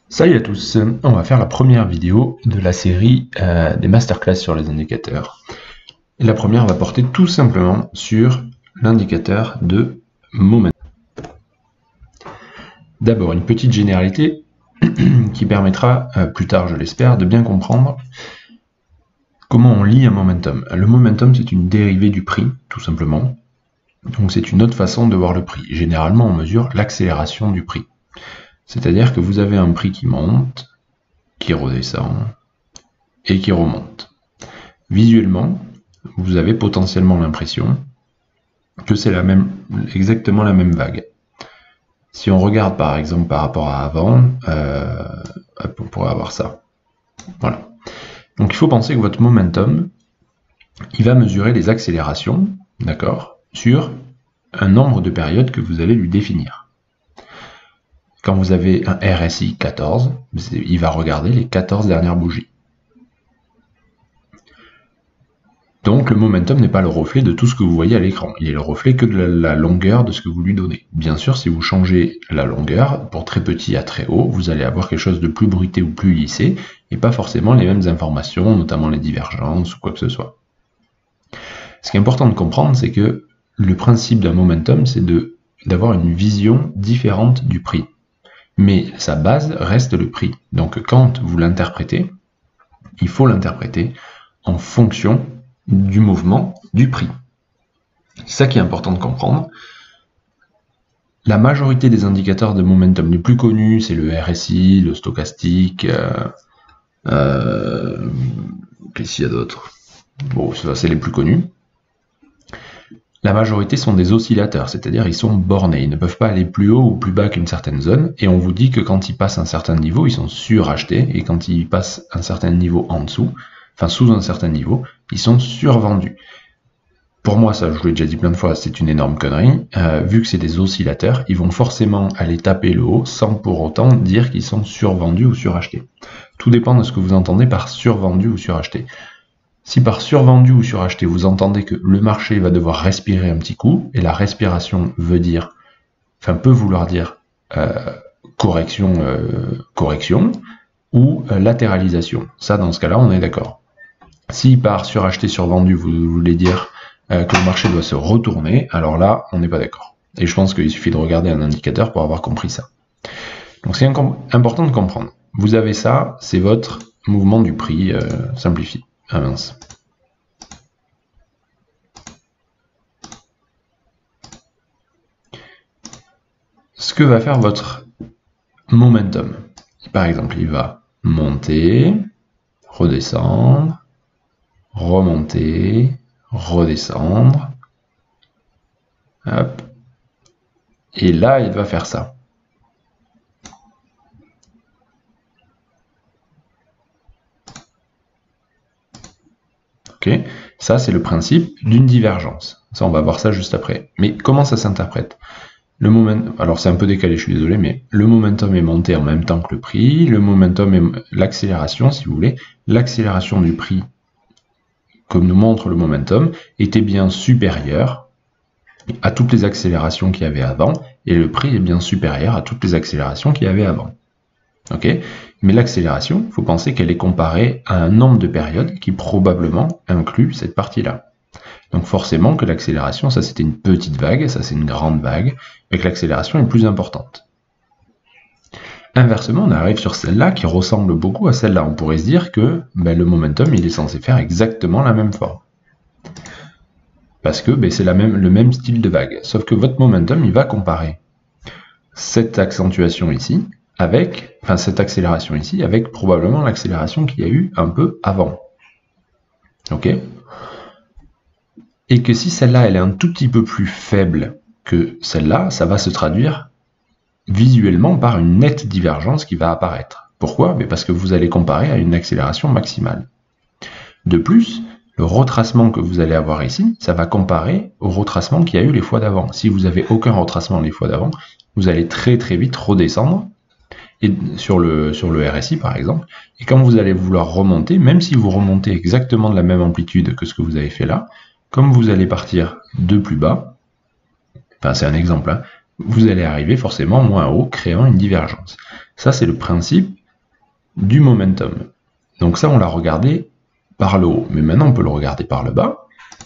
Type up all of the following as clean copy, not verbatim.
Salut à tous, on va faire la première vidéo de la série des masterclass sur les indicateurs. Et la première va porter tout simplement sur l'indicateur de momentum. D'abord, une petite généralité qui permettra plus tard, je l'espère, de bien comprendre comment on lit un momentum. Le momentum, c'est une dérivée du prix, tout simplement. Donc c'est une autre façon de voir le prix. Généralement, on mesure l'accélération du prix. C'est-à-dire que vous avez un prix qui monte, qui redescend et qui remonte. Visuellement, vous avez potentiellement l'impression que c'est exactement la même vague. Si on regarde par exemple par rapport à avant, on pourrait avoir ça. Voilà. Donc il faut penser que votre momentum, il va mesurer les accélérations, d'accord, sur un nombre de périodes que vous allez lui définir. Quand vous avez un RSI 14, il va regarder les 14 dernières bougies. Donc le momentum n'est pas le reflet de tout ce que vous voyez à l'écran, il est le reflet que de la longueur de ce que vous lui donnez. Bien sûr, si vous changez la longueur, pour très petit à très haut, vous allez avoir quelque chose de plus bruité ou plus lissé, et pas forcément les mêmes informations, notamment les divergences ou quoi que ce soit. Ce qui est important de comprendre, c'est que le principe d'un momentum, c'est d'avoir une vision différente du prix. Mais sa base reste le prix. Donc quand vous l'interprétez, il faut l'interpréter en fonction du mouvement du prix. C'est ça qui est important de comprendre. La majorité des indicateurs de momentum les plus connus, c'est le RSI, le stochastique, qu'est-ce qu'il y a d'autre? Bon, ça c'est les plus connus. La majorité sont des oscillateurs, c'est-à-dire ils sont bornés, ils ne peuvent pas aller plus haut ou plus bas qu'une certaine zone, et on vous dit que quand ils passent un certain niveau, ils sont surachetés, et quand ils passent un certain niveau en dessous, enfin sous un certain niveau, ils sont survendus. Pour moi, ça je vous l'ai déjà dit plein de fois, c'est une énorme connerie, vu que c'est des oscillateurs, ils vont forcément aller taper le haut, sans pour autant dire qu'ils sont survendus ou surachetés. Tout dépend de ce que vous entendez par survendu ou suracheté. Si par survendu ou suracheté, vous entendez que le marché va devoir respirer un petit coup, et la respiration veut dire, enfin peut vouloir dire correction ou latéralisation. Ça, dans ce cas-là, on est d'accord. Si par suracheté, survendu, vous voulez dire que le marché doit se retourner, alors là, on n'est pas d'accord. Et je pense qu'il suffit de regarder un indicateur pour avoir compris ça. Donc c'est important de comprendre. Vous avez ça, c'est votre mouvement du prix simplifié. Ah mince. Ce que va faire votre momentum, par exemple, il va monter, redescendre, remonter, redescendre, hop, et là, il va faire ça. Ok, ça c'est le principe d'une divergence. Ça, on va voir ça juste après. Mais comment ça s'interprète? Le momentum, alors c'est un peu décalé, je suis désolé, mais le momentum est monté en même temps que le prix. Le momentum est l'accélération, si vous voulez. L'accélération du prix, comme nous montre le momentum, était bien supérieure à toutes les accélérations qu'il y avait avant, et le prix est bien supérieur à toutes les accélérations qu'il y avait avant. Ok, mais l'accélération, il faut penser qu'elle est comparée à un nombre de périodes qui probablement inclut cette partie-là. Donc forcément que l'accélération, ça c'était une petite vague, ça c'est une grande vague, et que l'accélération est plus importante. Inversement, on arrive sur celle-là qui ressemble beaucoup à celle-là. On pourrait se dire que le momentum, il est censé faire exactement la même forme. Parce que c'est le même style de vague. Sauf que votre momentum, il va comparer cette accentuation ici, cette accélération ici, avec probablement l'accélération qu'il y a eu un peu avant. Ok? Et que si celle-là, elle est un tout petit peu plus faible que celle-là, ça va se traduire visuellement par une nette divergence qui va apparaître. Pourquoi? Parce que vous allez comparer à une accélération maximale. De plus, le retracement que vous allez avoir ici, ça va comparer au retracement qu'il y a eu les fois d'avant. Si vous n'avez aucun retracement les fois d'avant, vous allez très très vite redescendre et sur le RSI par exemple, et quand vous allez vouloir remonter, même si vous remontez exactement de la même amplitude que ce que vous avez fait là, comme vous allez partir de plus bas, enfin c'est un exemple, hein, vous allez arriver forcément moins haut, créant une divergence. Ça c'est le principe du momentum. Donc ça, on l'a regardé par le haut. Mais maintenant, on peut le regarder par le bas.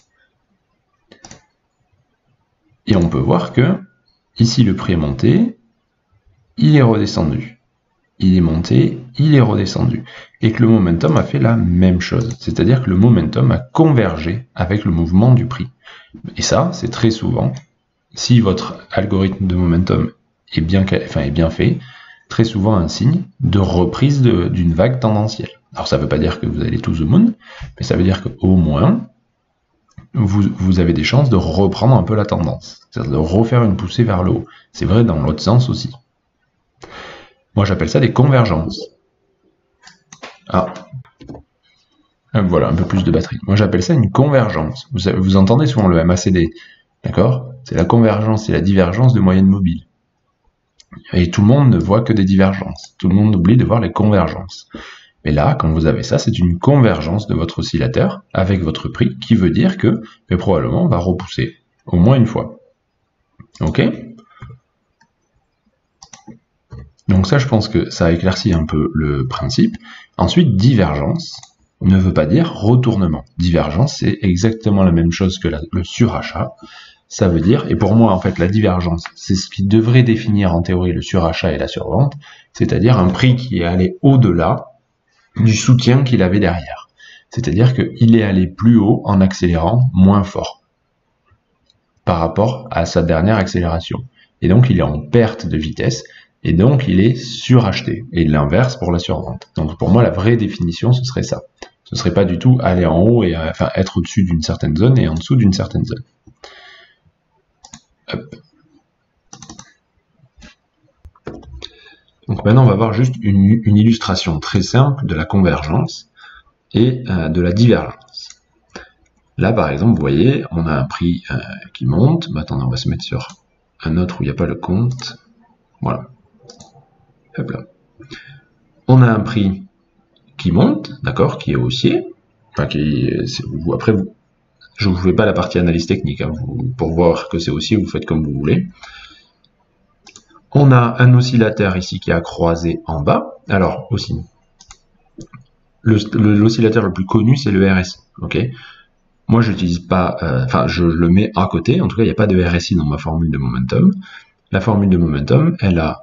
Et on peut voir que, ici, le prix est monté, il est redescendu. Il est monté, il est redescendu. Et que le momentum a fait la même chose. C'est-à-dire que le momentum a convergé avec le mouvement du prix. Et ça, c'est très souvent, si votre algorithme de momentum est bien fait, très souvent un signe de reprise d'une vague tendancielle. Alors ça ne veut pas dire que vous allez tous au moon, mais ça veut dire qu'au moins, vous avez des chances de reprendre un peu la tendance. C'est-à-dire de refaire une poussée vers le haut. C'est vrai dans l'autre sens aussi. Moi, j'appelle ça des convergences. Ah, voilà, un peu plus de batterie. Moi, j'appelle ça une convergence. Vous entendez souvent le MACD, d'accord? C'est la convergence et la divergence de moyenne mobile. Et tout le monde ne voit que des divergences. Tout le monde oublie de voir les convergences. Mais là, quand vous avez ça, c'est une convergence de votre oscillateur avec votre prix, qui veut dire que, mais probablement, on va repousser au moins une fois. Ok? Donc ça, je pense que ça éclaircit un peu le principe. Ensuite, divergence ne veut pas dire retournement. Divergence, c'est exactement la même chose que le surachat. Ça veut dire, et pour moi, en fait, la divergence, c'est ce qui devrait définir en théorie le surachat et la survente, c'est-à-dire un prix qui est allé au-delà du soutien qu'il avait derrière. C'est-à-dire qu'il est allé plus haut en accélérant moins fort par rapport à sa dernière accélération. Et donc, il est en perte de vitesse, et donc il est suracheté. Et l'inverse pour la survente. Donc pour moi, la vraie définition, ce serait ça. Ce serait pas du tout aller en haut et être au-dessus d'une certaine zone et en dessous d'une certaine zone. Hop. Donc maintenant, on va voir juste une illustration très simple de la convergence et de la divergence. Là, par exemple, vous voyez, on a un prix qui monte. Attendez, on va se mettre sur un autre où il n'y a pas le compte. Voilà. Hop là. On a un prix qui monte, d'accord, qui est haussier. Enfin, après, je ne vous fais pas la partie analyse technique. Hein, pour voir que c'est haussier, vous faites comme vous voulez. On a un oscillateur ici qui a croisé en bas. Alors, aussi, l'oscillateur le plus connu, c'est le RSI. Ok. Moi, je n'utilise pas, je le mets à côté. En tout cas, il n'y a pas de RSI dans ma formule de momentum. La formule de momentum,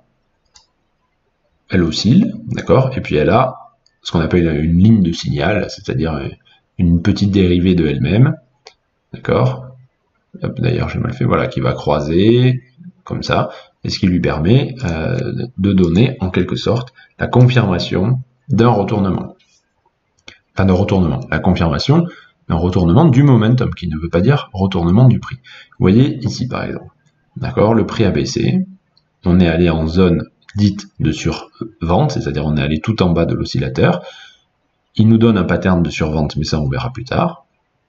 elle oscille, d'accord, et puis elle a ce qu'on appelle une ligne de signal, c'est-à-dire une petite dérivée de elle-même, d'accord. D'ailleurs, j'ai mal fait, voilà, qui va croiser comme ça, et ce qui lui permet de donner en quelque sorte la confirmation d'un retournement. Enfin, de retournement, la confirmation d'un retournement du momentum, qui ne veut pas dire retournement du prix. Vous voyez ici par exemple, d'accord, le prix a baissé, on est allé en zone dite de survente, c'est-à-dire on est allé tout en bas de l'oscillateur. Il nous donne un pattern de survente, mais ça on verra plus tard.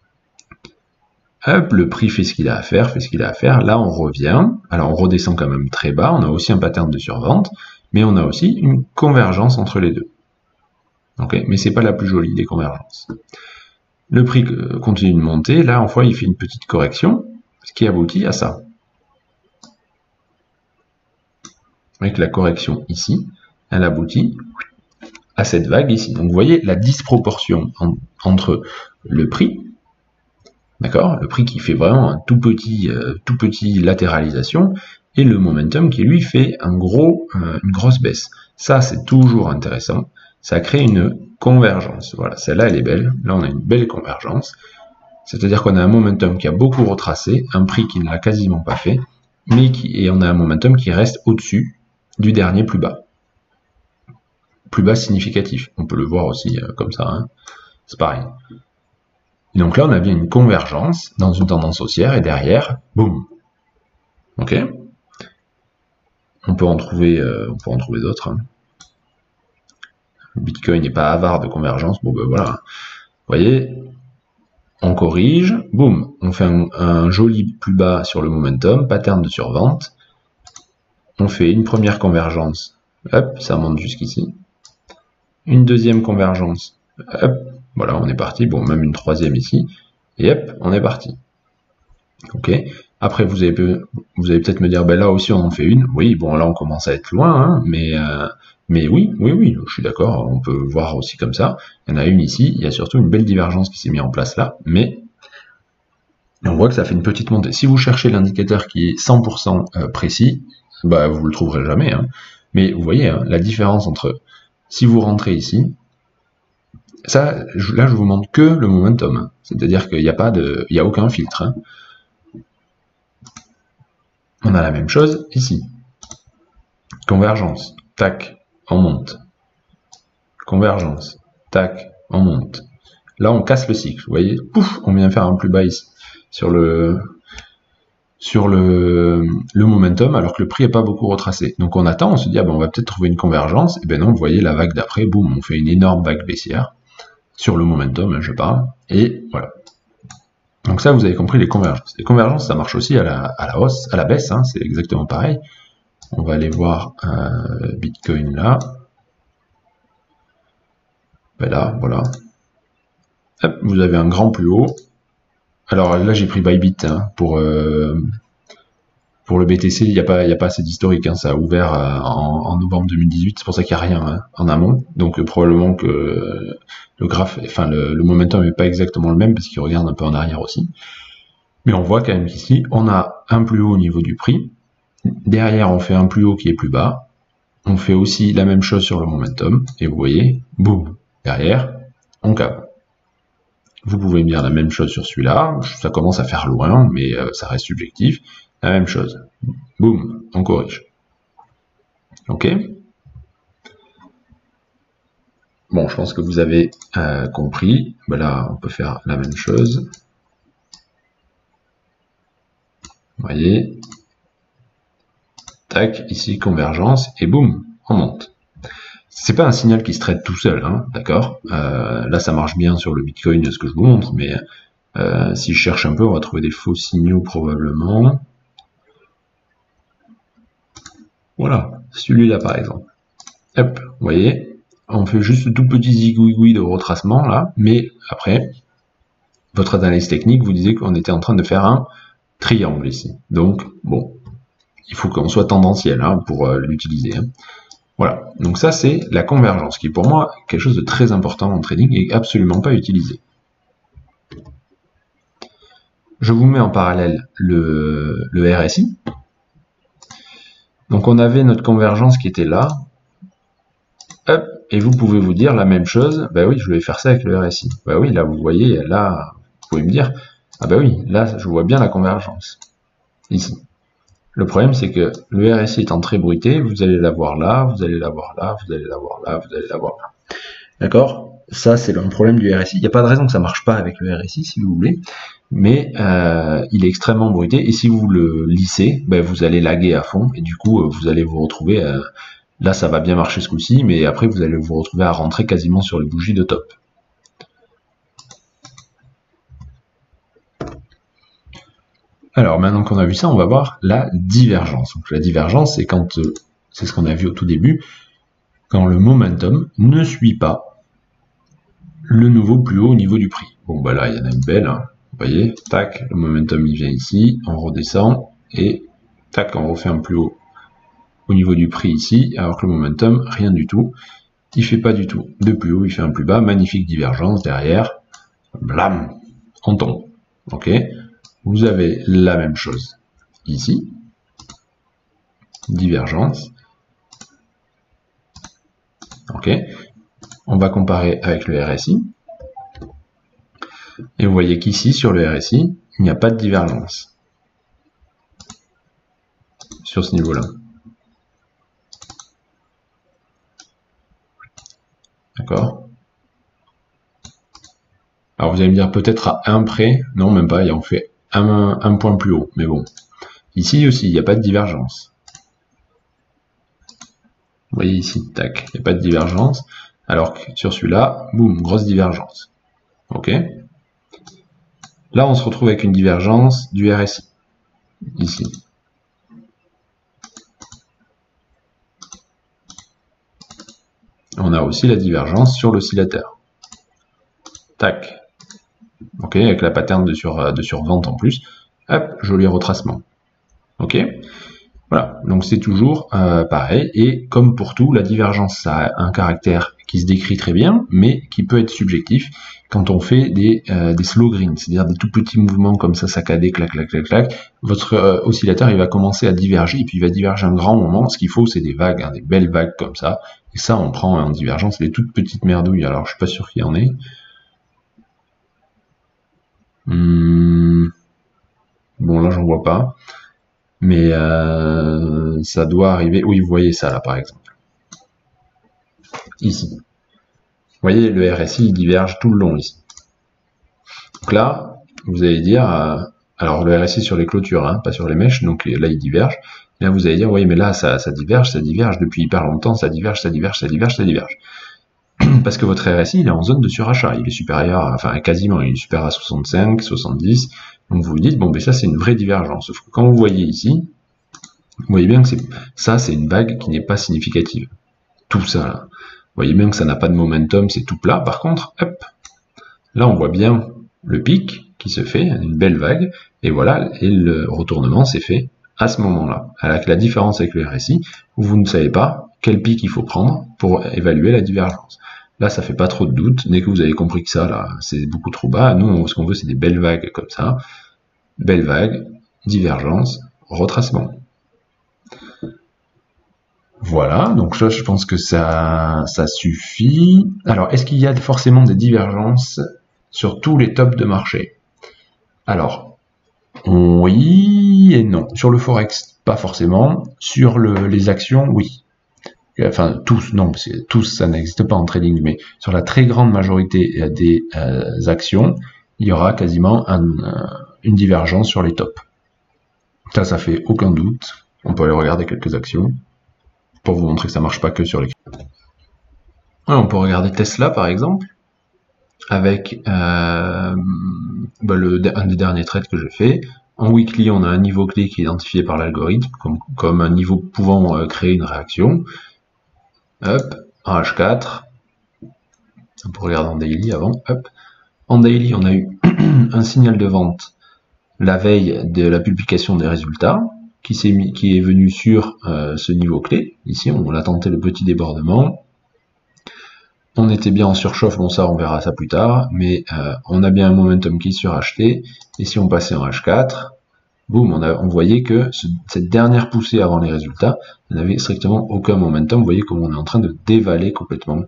Hop, le prix fait ce qu'il a à faire, Là on revient, alors on redescend quand même très bas, on a aussi un pattern de survente, mais on a aussi une convergence entre les deux. Okay, mais c'est pas la plus jolie des convergences. Le prix continue de monter, là en fois il fait une petite correction, ce qui aboutit à ça. Avec la correction ici, elle aboutit à cette vague ici. Donc vous voyez la disproportion entre le prix, d'accord, le prix qui fait vraiment un tout petit latéralisation, et le momentum qui lui fait une grosse baisse. Ça c'est toujours intéressant, ça crée une convergence. Voilà, celle-là elle est belle, là on a une belle convergence, c'est-à-dire qu'on a un momentum qui a beaucoup retracé, un prix qui ne l'a quasiment pas fait, et on a un momentum qui reste au-dessus du dernier plus bas significatif. On peut le voir aussi comme ça, hein. C'est pareil. Et donc là, on a bien une convergence dans une tendance haussière et derrière, boum. Ok. On peut en trouver d'autres. Hein. Le Bitcoin n'est pas avare de convergence. Bon ben voilà. Vous voyez, on corrige, boum, on fait un joli plus bas sur le momentum, pattern de survente. On fait une première convergence, hop, ça monte jusqu'ici. Une deuxième convergence, hop, voilà, on est parti. Bon, même une troisième ici, et hop, on est parti. Ok. Après, vous allez peut-être me dire, ben là aussi on en fait une. Oui, bon, là on commence à être loin, hein, mais Mais oui, je suis d'accord, on peut voir aussi comme ça. Il y en a une ici, il y a surtout une belle divergence qui s'est mise en place là, mais on voit que ça fait une petite montée. Si vous cherchez l'indicateur qui est 100% précis, bah vous le trouverez jamais. Hein. Mais vous voyez, hein, la différence entre si vous rentrez ici, ça, là je vous montre que le momentum, hein. C'est-à-dire qu'il n'y a pas de, il n'y a aucun filtre. Hein. On a la même chose ici. Convergence, tac, on monte. Convergence, tac, on monte. Là on casse le cycle, vous voyez, pouf, on vient faire un plus bas ici sur le momentum, alors que le prix n'est pas beaucoup retracé. Donc on attend, on se dit, ah ben on va peut-être trouver une convergence, et ben non, vous voyez, la vague d'après, boum, on fait une énorme vague baissière, sur le momentum, je parle, et voilà. Donc ça, vous avez compris les convergences. Les convergences, ça marche aussi à la hausse, à la baisse, hein, c'est exactement pareil. On va aller voir Bitcoin là. Ben là, voilà. Hop, vous avez un grand plus haut. Alors là, j'ai pris Bybit hein, pour le BTC, il n'y a pas assez d'historique. Hein, ça a ouvert en novembre 2018, c'est pour ça qu'il n'y a rien hein, en amont. Donc probablement que le graphe, enfin le momentum n'est pas exactement le même parce qu'il regarde un peu en arrière aussi. Mais on voit quand même qu'ici, on a un plus haut au niveau du prix. Derrière, on fait un plus haut qui est plus bas. On fait aussi la même chose sur le momentum. Et vous voyez, boum, derrière, on cave. Vous pouvez me dire la même chose sur celui-là. Ça commence à faire loin, mais ça reste subjectif. La même chose. Boum, on corrige. Ok? Bon, je pense que vous avez compris. Ben là, on peut faire la même chose. Vous voyez? Tac, ici, convergence, et boum, on monte. C'est pas un signal qui se traite tout seul, hein, d'accord? Là, ça marche bien sur le Bitcoin, ce que je vous montre, mais si je cherche un peu, on va trouver des faux signaux probablement. Voilà, celui-là par exemple. Hop, vous voyez, on fait juste tout petit zigouigoui de retracement là, mais après, votre analyse technique vous disait qu'on était en train de faire un triangle ici. Donc, bon, il faut qu'on soit tendanciel hein, pour l'utiliser. Hein. Voilà, donc ça c'est la convergence, qui est pour moi quelque chose de très important en trading et absolument pas utilisé. Je vous mets en parallèle le RSI. Donc on avait notre convergence qui était là. Hop, et vous pouvez vous dire la même chose, bah oui, je vais faire ça avec le RSI. Bah oui, là vous voyez, là, vous pouvez me dire, ah bah oui, là je vois bien la convergence. Ici. Le problème c'est que le RSI étant très bruité, vous allez l'avoir là, vous allez l'avoir là, vous allez l'avoir là, vous allez l'avoir là. D'accord? Ça c'est le problème du RSI. Il n'y a pas de raison que ça marche pas avec le RSI si vous voulez, mais il est extrêmement bruité et si vous le lissez, ben, vous allez laguer à fond et du coup vous allez vous retrouver, là ça va bien marcher ce coup-ci, mais après vous allez vous retrouver à rentrer quasiment sur les bougies de top. Alors maintenant qu'on a vu ça, on va voir la divergence. Donc la divergence, c'est quand, c'est ce qu'on a vu au tout début, quand le momentum ne suit pas le nouveau plus haut au niveau du prix. Bon bah là il y en a une belle, hein. Vous voyez, tac, le momentum il vient ici, on redescend, et tac, on refait un plus haut au niveau du prix ici, alors que le momentum, rien du tout, il fait pas du tout de plus haut, il fait un plus bas, magnifique divergence derrière, blam, on tombe, ok. Vous avez la même chose ici, divergence, ok. On va comparer avec le RSI, et vous voyez qu'ici, sur le RSI, il n'y a pas de divergence sur ce niveau-là. D'accord? Alors vous allez me dire peut-être à 1 près, non même pas, on fait un point plus haut, mais bon. Ici aussi, il n'y a pas de divergence. Vous voyez ici, tac, il n'y a pas de divergence, alors que sur celui-là, boum, grosse divergence. Ok? Là, on se retrouve avec une divergence du RSI, ici. On a aussi la divergence sur l'oscillateur. Tac. Ok, avec la pattern de survente en plus. Hop, joli retracement. Ok. Voilà, donc c'est toujours pareil, et comme pour tout, la divergence, ça a un caractère qui se décrit très bien, mais qui peut être subjectif quand on fait des slow greens, c'est-à-dire des tout petits mouvements comme ça, saccadés, clac, clac, clac, clac. Votre oscillateur, il va commencer à diverger, et puis il va diverger un grand moment. Ce qu'il faut, c'est des vagues, hein, des belles vagues comme ça, et ça, on prend en divergence des toutes petites merdouilles. Alors, je suis pas sûr qu'il y en ait. Bon, là, j'en vois pas. Mais ça doit arriver. Oui, vous voyez ça là, par exemple. Ici. Vous voyez, le RSI, il diverge tout le long ici. Donc là, vous allez dire... alors, le RSI sur les clôtures, hein, pas sur les mèches, donc là, il diverge. Et là, vous allez dire, oui, mais là, ça diverge depuis hyper longtemps, ça diverge. Parce que votre RSI, il est en zone de surachat. Il est supérieur, enfin, quasiment, il est supérieur à 65, 70. Donc, vous vous dites, bon, ben ça, c'est une vraie divergence. Sauf que quand vous voyez ici, vous voyez bien que c'est une vague qui n'est pas significative. Tout ça, là. Vous voyez bien que ça n'a pas de momentum, c'est tout plat. Par contre, hop, là, on voit bien le pic qui se fait, une belle vague, et voilà, et le retournement s'est fait à ce moment-là. Avec la différence avec le RSI, où vous ne savez pas quel pic il faut prendre pour évaluer la divergence. Là, ça fait pas trop de doute. Dès que vous avez compris que ça, là, c'est beaucoup trop bas, nous, ce qu'on veut, c'est des belles vagues comme ça. Belle vague, divergence, retracement. Voilà, donc là, je pense que ça suffit. Alors, est-ce qu'il y a forcément des divergences sur tous les tops de marché? Alors, oui et non. Sur le Forex, pas forcément. Sur les actions, oui. Enfin, tous, non, parce que tous, ça n'existe pas en trading, mais sur la très grande majorité des actions, il y aura quasiment une divergence sur les tops. Ça fait aucun doute. On peut aller regarder quelques actions pour vous montrer que ça marche pas que sur les... Alors, on peut regarder Tesla, par exemple, avec un des derniers trades que j'ai fait. En weekly, on a un niveau clé qui est identifié par l'algorithme comme un niveau pouvant créer une réaction. Hop, en H4. On peut regarder en daily avant. Hop. En daily, on a eu un signal de vente la veille de la publication des résultats qui est venu sur ce niveau clé. Ici, on a tenté le petit débordement. On était bien en surchauffe, bon ça on verra ça plus tard, mais on a bien un momentum qui est suracheté. Et si on passait en H4, boum, on voyait que cette dernière poussée avant les résultats n'avait strictement aucun momentum. Vous voyez comme on est en train de dévaler complètement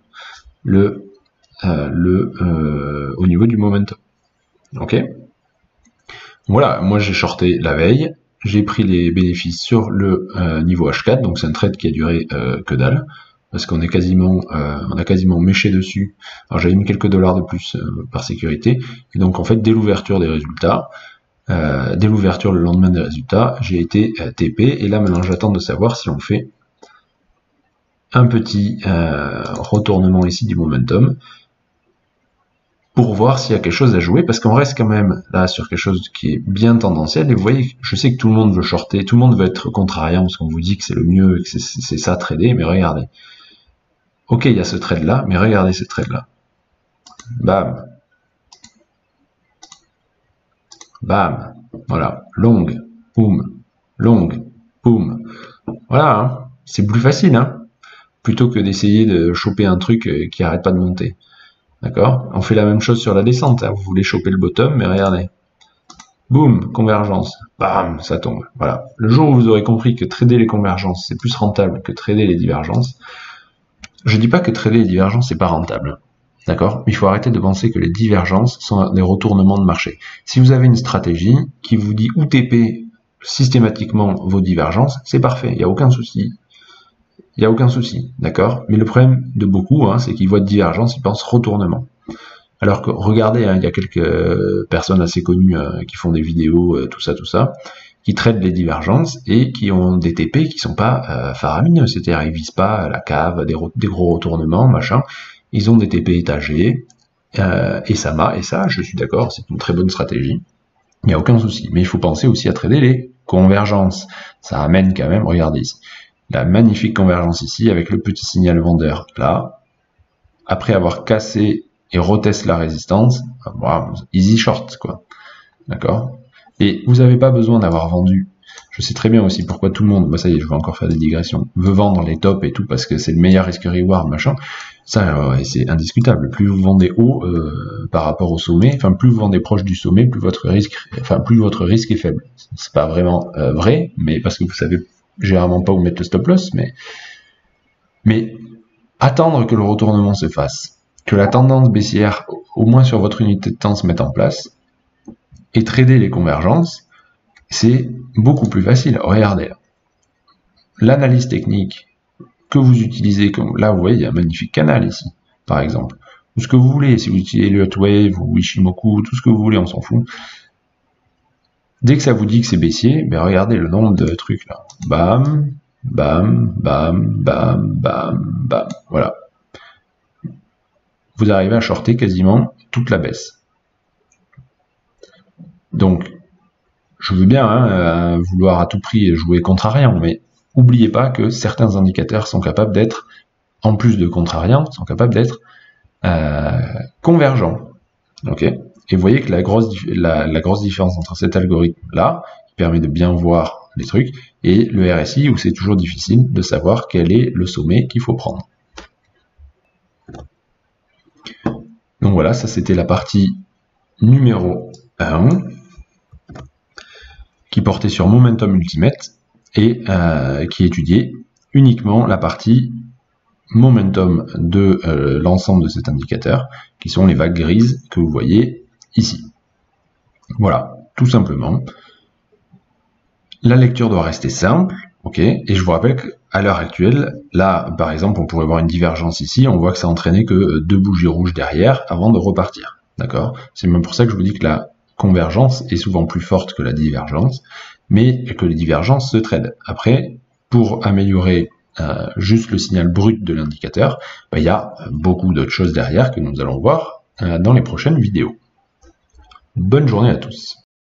au niveau du momentum. Ok. Voilà, moi j'ai shorté la veille, j'ai pris les bénéfices sur le niveau H4, donc c'est un trade qui a duré que dalle, parce qu'on est on a quasiment méché dessus. Alors j'avais mis quelques dollars de plus par sécurité, et donc en fait dès l'ouverture des résultats, dès l'ouverture le lendemain des résultats, j'ai été TP, et là maintenant j'attends de savoir si on fait un petit retournement ici du momentum, pour voir s'il y a quelque chose à jouer, parce qu'on reste quand même là sur quelque chose qui est bien tendanciel, et vous voyez, je sais que tout le monde veut shorter, tout le monde veut être contrariant, parce qu'on vous dit que c'est le mieux, que c'est ça trader, mais regardez. Ok, il y a ce trade là, mais regardez ce trade là. Bam. Bam. Voilà. Long. Boum. Long. Boum. Voilà, hein. C'est plus facile, hein, plutôt que d'essayer de choper un truc qui arrête pas de monter. D'accord? On fait la même chose sur la descente. Hein. Vous voulez choper le bottom, mais regardez. Boum, convergence. Bam, ça tombe. Voilà. Le jour où vous aurez compris que trader les convergences, c'est plus rentable que trader les divergences, je dis pas que trader les divergences, c'est pas rentable. D'accord? Mais il faut arrêter de penser que les divergences sont des retournements de marché. Si vous avez une stratégie qui vous dit UTP systématiquement vos divergences, c'est parfait. Il n'y a aucun souci. Il n'y a aucun souci, d'accord? Mais le problème de beaucoup, hein, c'est qu'ils voient de divergence, ils pensent retournement. Alors que, regardez, hein, il y a quelques personnes assez connues qui font des vidéos, tout ça, qui traitent les divergences et qui ont des TP qui sont pas faramineux, c'est-à-dire ils visent pas la cave, des gros retournements, machin. Ils ont des TP étagés, et ça, je suis d'accord, c'est une très bonne stratégie. Il n'y a aucun souci. Mais il faut penser aussi à trader les convergences. Ça amène quand même, regardez ici. La magnifique convergence ici avec le petit signal vendeur là, après avoir cassé et reteste la résistance, wow, easy short quoi, d'accord. Et vous n'avez pas besoin d'avoir vendu Je sais très bien aussi pourquoi tout le monde, bah ça y est, je vais encore faire des digressions, veut vendre les tops et tout parce que c'est le meilleur risque-reward, machin. Ça, c'est indiscutable. Plus vous vendez haut par rapport au sommet, enfin plus vous vendez proche du sommet, plus votre risque est faible. C'est pas vraiment vrai, mais parce que vous savez généralement pas où mettre le stop loss, mais attendre que le retournement se fasse, que la tendance baissière, au moins sur votre unité de temps, se mette en place, et trader les convergences, c'est beaucoup plus facile. Regardez là. L'analyse technique que vous utilisez, comme là vous voyez, il y a un magnifique canal ici, par exemple. Tout ce que vous voulez, si vous utilisez le Hotwave ou Ishimoku, tout ce que vous voulez, on s'en fout. Dès que ça vous dit que c'est baissier, ben regardez le nombre de trucs là. Bam, bam, bam, bam, bam, bam. Voilà. Vous arrivez à shorter quasiment toute la baisse. Donc, je veux bien vouloir à tout prix jouer contrariant, mais n'oubliez pas que certains indicateurs sont capables d'être, en plus de contrariants, sont capables d'être convergents. Ok. Et vous voyez que la grosse différence entre cet algorithme-là, qui permet de bien voir les trucs, et le RSI, où c'est toujours difficile de savoir quel est le sommet qu'il faut prendre. Donc voilà, ça c'était la partie numéro 1, qui portait sur Momentum Ultimate, et qui étudiait uniquement la partie momentum de l'ensemble de cet indicateur, qui sont les vagues grises que vous voyez ici. Voilà, tout simplement. La lecture doit rester simple, ok, et je vous rappelle qu'à l'heure actuelle, là, par exemple, on pourrait voir une divergence ici, on voit que ça entraînait que 2 bougies rouges derrière avant de repartir, d'accord? C'est même pour ça que je vous dis que la convergence est souvent plus forte que la divergence, mais que les divergences se tradent. Après, pour améliorer juste le signal brut de l'indicateur, il y a beaucoup d'autres choses derrière que nous allons voir dans les prochaines vidéos. Bonne journée à tous.